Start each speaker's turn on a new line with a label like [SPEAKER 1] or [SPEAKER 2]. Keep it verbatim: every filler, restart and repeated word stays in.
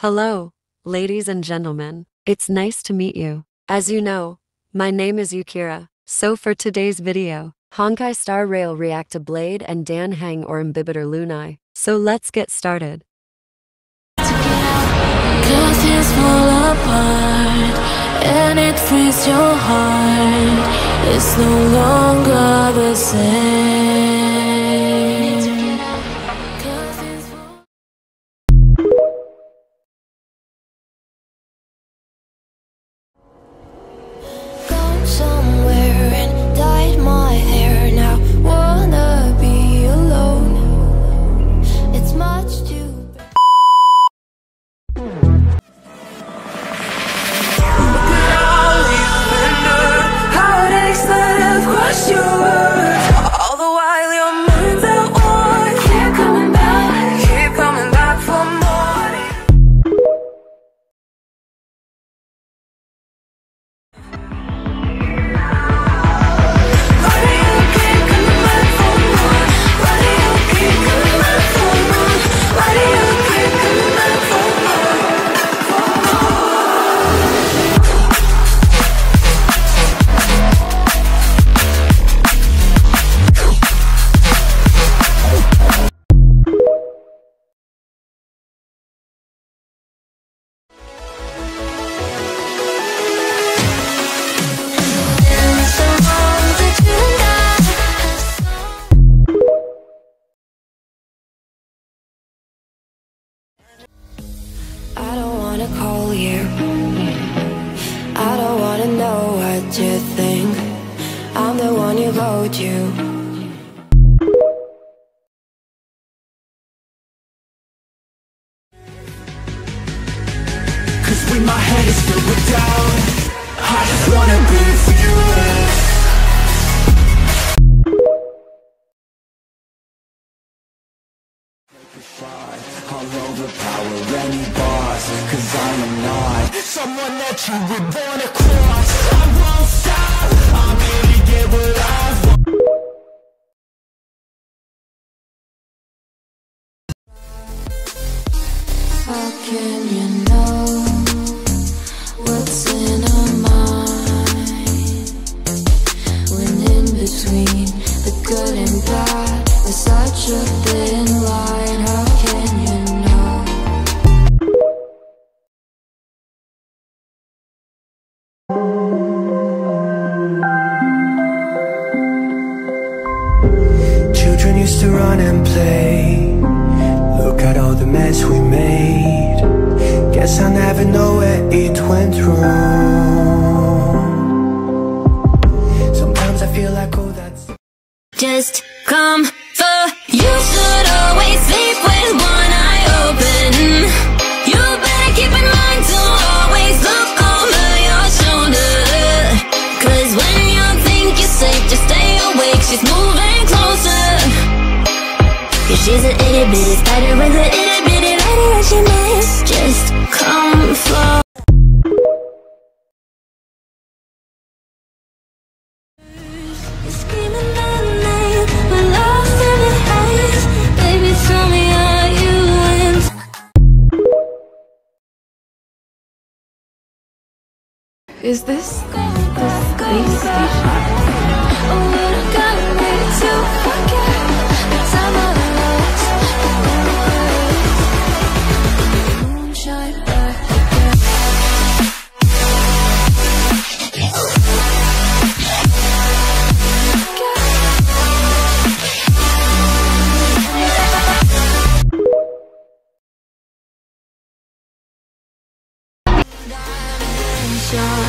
[SPEAKER 1] Hello, ladies and gentlemen. It's nice to meet you. As you know, my name is 𝒓𝒂. So for today's video, Honkai Star Rail react to Blade and Dan Heng or Imbibitor Lunae. So let's get started.
[SPEAKER 2] Cause it's fall apart and it frees your heart. It's no longer the same. Gone somewhere and dyed my hair now. Wanna be alone. It's much too call you. I don't wanna know what you think. I'm the one you go to.
[SPEAKER 3] Cause when my head is filled with doubt, I just wanna be fearless. I'll overpower any boss, cause I am not someone that you would wanna cross. I won't stop, I'm here to get what I want.
[SPEAKER 2] How can you know what's in our mind? When in between the good and bad, there's such a thin line. How can you know?
[SPEAKER 3] Children used to run and play. Look at all the mess we made. Guess I never know where it went wrong. Sometimes I feel like, oh, that's
[SPEAKER 2] Just come for you. Should always sleep with one eye open. You better keep in mind to always look over your shoulder. Cause when you think you're safe, just stay awake. She's moving closer. Cause she's an itty bitty spider with an itty bitty lady that she makes. Just come for
[SPEAKER 4] Is this the space station?
[SPEAKER 2] oh, it got me to forget the time I lost. Moonshine back again. Dimension.